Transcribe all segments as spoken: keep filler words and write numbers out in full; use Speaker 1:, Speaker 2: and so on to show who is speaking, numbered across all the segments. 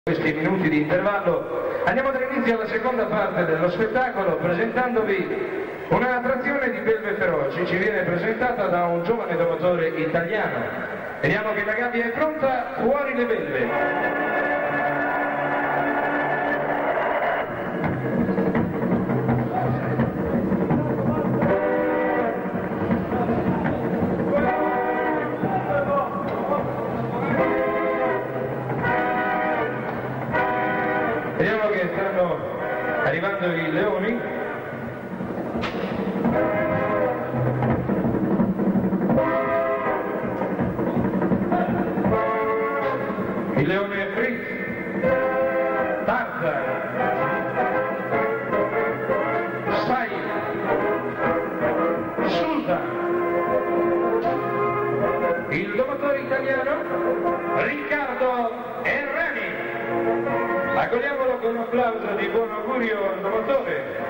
Speaker 1: Questi minuti di intervallo andiamo a dare inizio alla seconda parte dello spettacolo presentandovi un'attrazione di belve feroci. Ci viene presentata da un giovane domatore italiano. Vediamo che la gabbia è pronta, fuori le belve. Vediamo che stanno arrivando i leoni. Il leone Fritz, Tarzan, Sai, Susan, il domatore italiano Riccardo Errani. Accogliamolo con un applauso di buon augurio al domatore.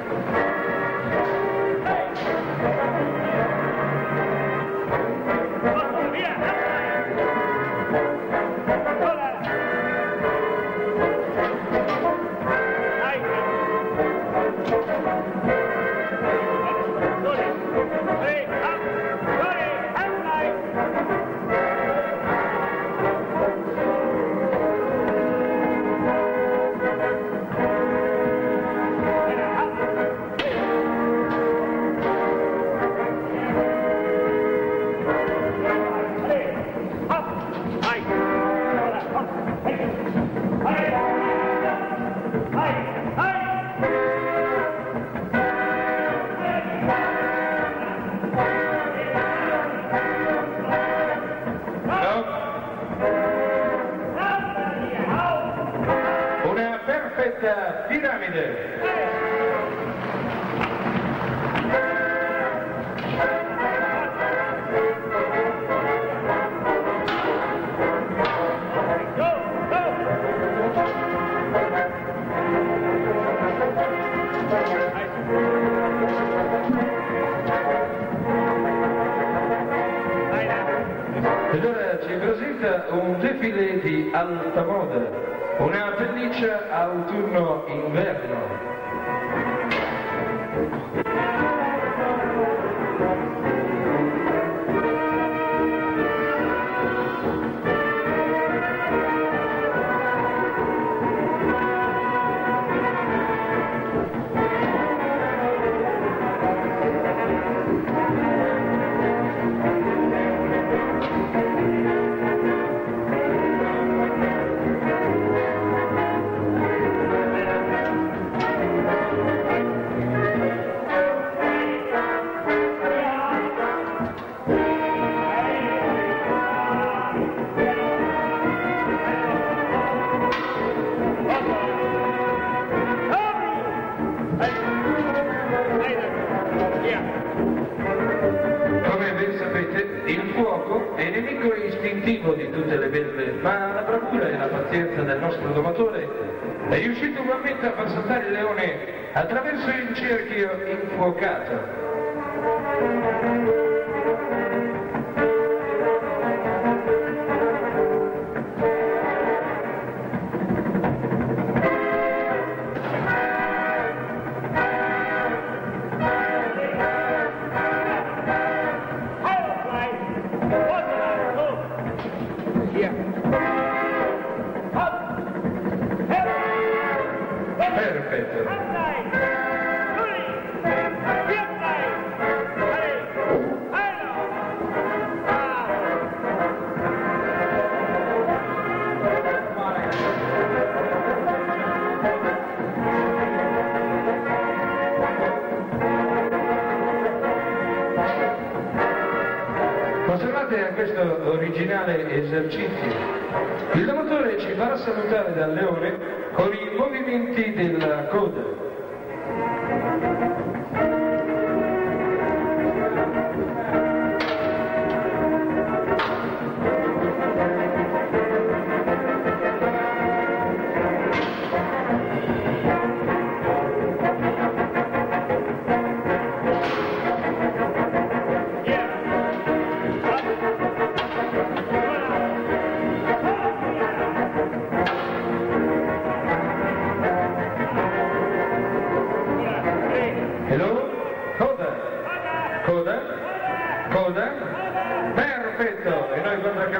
Speaker 1: Una perfetta piramide. Ed ora ci presenta un defilé di alta moda, una pelliccia autunno-inverno. Come ben sapete, il fuoco è nemico istintivo di tutte le belve, ma la bravura e la pazienza del nostro domatore è riuscito ugualmente a far saltare il leone attraverso il cerchio infuocato. Perfetto. Osservate a questo originale esercizio. Il domatore ci farà salutare dal leone con i movimenti della coda.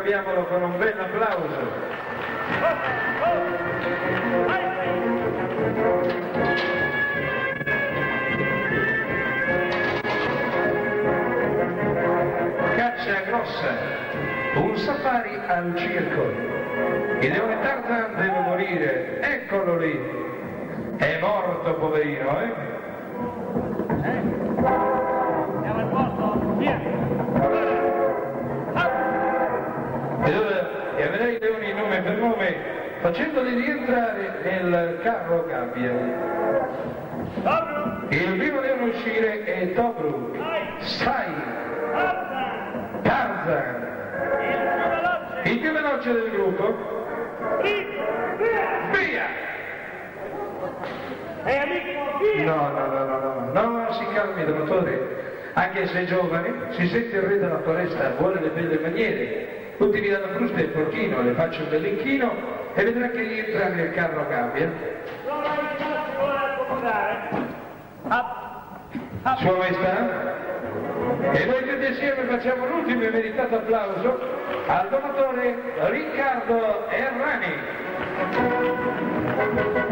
Speaker 1: accompagniamolo con un bel applauso. Caccia grossa, un safari al circo. Il leone Tarzan deve morire, eccolo lì. È morto, poverino, eh?
Speaker 2: Eh? Siamo al posto? Via!
Speaker 1: E, dove, e vedrei i leoni nome per nome, facendoli rientrare nel carro gabbia.
Speaker 2: Tobruk!
Speaker 1: Il primo leone a uscire è Tobruk. Sai!
Speaker 2: Tarzan!
Speaker 1: Tarzan!
Speaker 2: Il più veloce!
Speaker 1: Il più veloce del gruppo.
Speaker 2: Rico! Via!
Speaker 1: Via!
Speaker 2: E amico, via!
Speaker 1: No, no, no, no, no, no, si calmi, dottore. Anche se è giovane, si sente il re della foresta, vuole le belle maniere. Tutti vi danno frusta e porchino, le faccio un bell'inchino e vedrà che gli entra nel carro gabbia.
Speaker 2: Sua Maestà si vuole accomodare. Up! Up!
Speaker 1: Sua Maestà? E noi tutti insieme facciamo l'ultimo e meritato applauso al domatore Riccardo Errani.